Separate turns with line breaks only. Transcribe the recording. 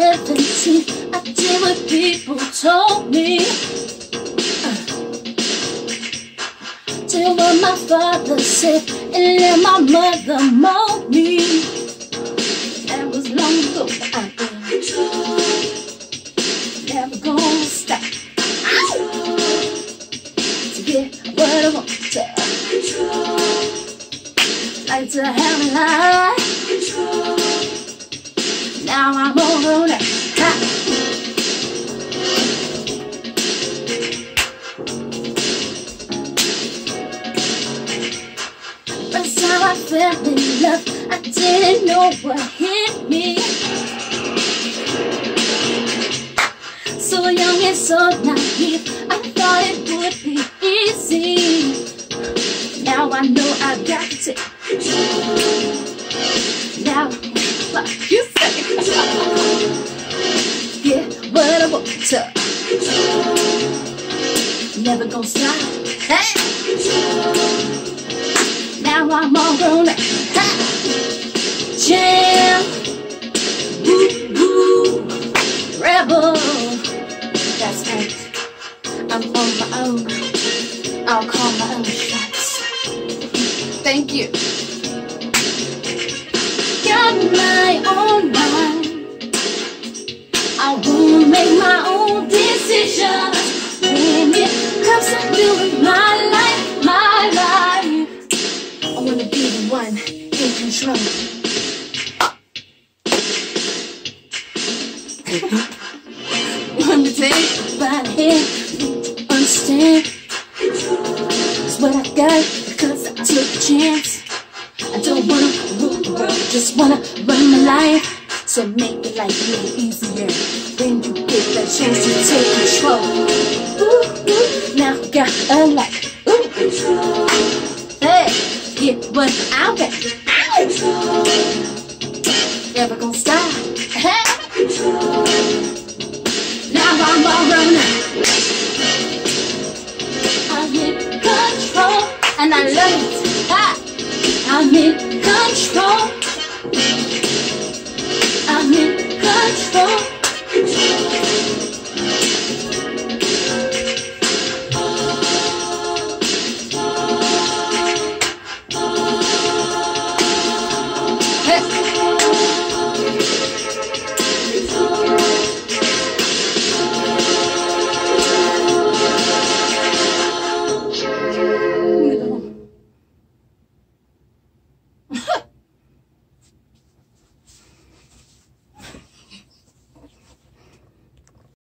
17, I did what people told me. Did what my father said and let my mother mold me. That was long ago, but I'm in control. Never gonna stop. To get what I want to control. Like to have a life control. Now I'm over that. First time I fell in love, I didn't know what hit me. So young and so naive, I thought it would be easy. Now I know I got to take control. Now, like you say, get what I want to control. Never gonna stop. Hey. Now I'm all grown up. Jam, woo woo, rebel. That's right. I'm on my own. I'll call my own shots. Thank you. Got my own mind. I wanna make my own decisions. When it comes to doing my life, I wanna be the one in control. Want to take by the hand, understand. It's what I got because I took a chance. I don't wanna rule the world, just wanna run my life. So make the life a little easier when you get the chance to take control. Ooh, ooh, now I got a life. Ooh, control. Hey, get what I want.